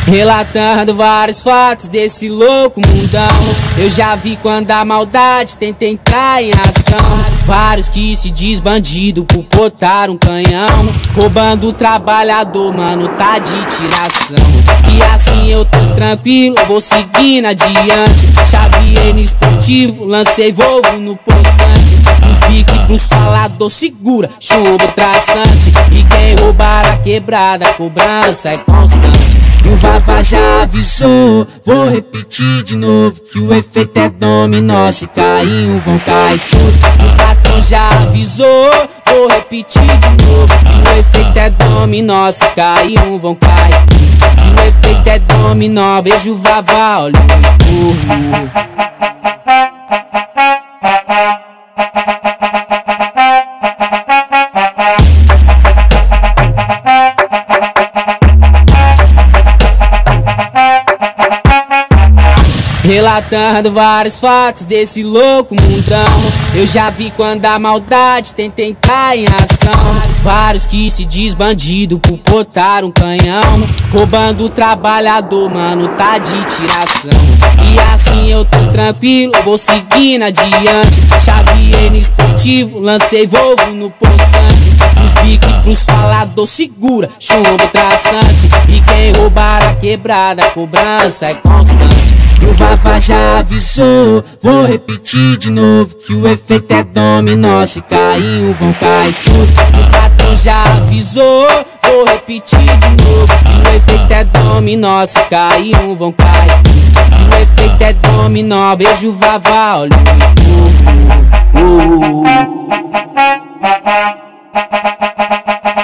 Relatando vários fatos desse louco mundão. Eu já vi quando a maldade tenta entrar em ação. Vários que se diz bandido por botar um canhão, roubando o trabalhador, mano, tá de tiração. E assim eu tô tranquilo, vou seguindo adiante. Chaveei no esportivo, lancei Volvo no poçante. Os biques pros falador segura, chumbo traçante. E quem roubar a quebrada, a cobrança é constante. E o Vava já avisou, vou repetir de novo, que o efeito é dominó, se cair um vão cair todos. O patrão já avisou, vou repetir de novo, que o efeito é dominó, se cair um vão cair todos. Que o efeito é dominó, vejo o Vava, olha o burro. Relatando vários fatos desse louco mundão. Eu já vi quando a maldade tenta entrar em ação. Vários que se diz bandido por botar um canhão, roubando o trabalhador, mano, tá de tiração. E assim eu tô tranquilo, vou seguindo adiante. Chaveei no esportivo, lancei Volvo no poçante. Os biques pros falador segura, chumbo traçante. E quem roubar a quebrada, a cobrança é constante. E o Vava já avisou, vou repetir de novo, que o efeito é dominó, se cair um vão cair todos. O patrão já avisou, vou repetir de novo, que o efeito é dominó, se cair um vão cair todos. Que o efeito é dominó, vejo o Vava, olha o burro.